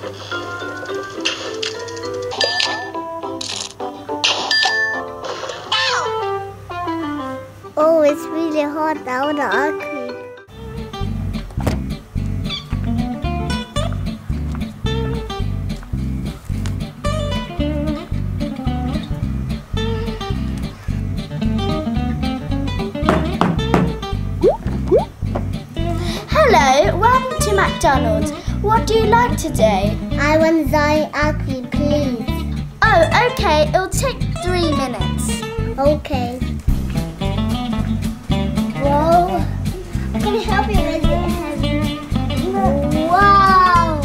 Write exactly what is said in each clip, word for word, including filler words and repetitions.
Oh, it's really hot now, the ice cream. Hello, welcome to McDonald's. What do you like today? I want the ice cream, please. Oh, okay. It'll take three minutes. Okay. Whoa. Can I help you with it? Wow.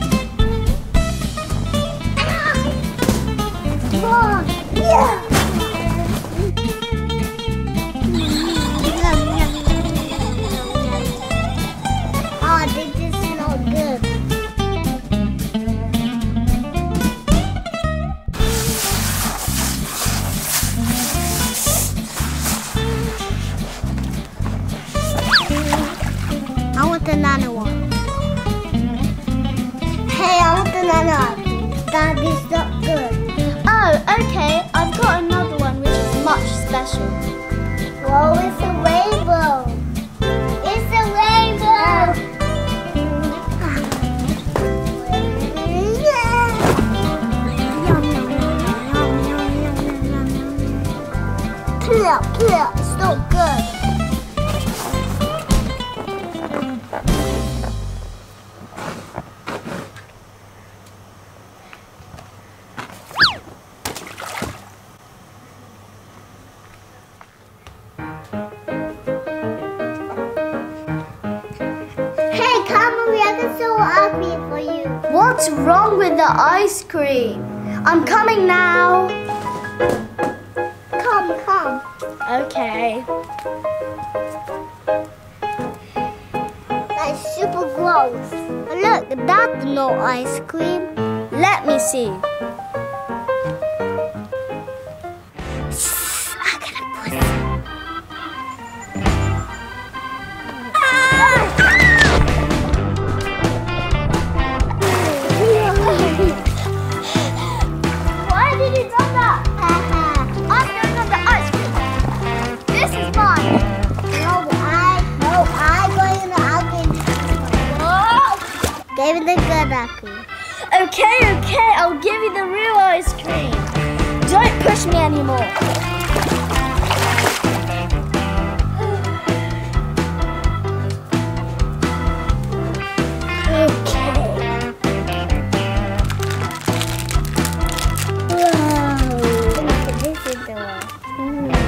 Whoa. Yeah. Oh, this is so good. I want another one. Hey, I want another one. That is not good. Oh, okay. I've got another one which is much special. Whoa, it's a rainbow. It's a rainbow. Clear, clear. It's so good. Hey, come on, we are so ugly for you. What's wrong with the ice cream? I'm coming now. Come, come. Okay. That's super gross. Look, that's no ice cream. Let me see. I'm gonna put it. Why did you do that? I'm going on the ice cream. This is mine. No, I, no, I going in the ice cream. Whoa. Give me the good ice cream. Okay, okay, I'll give you the real ice cream. Don't push me anymore. Okay. Wow. This is the one.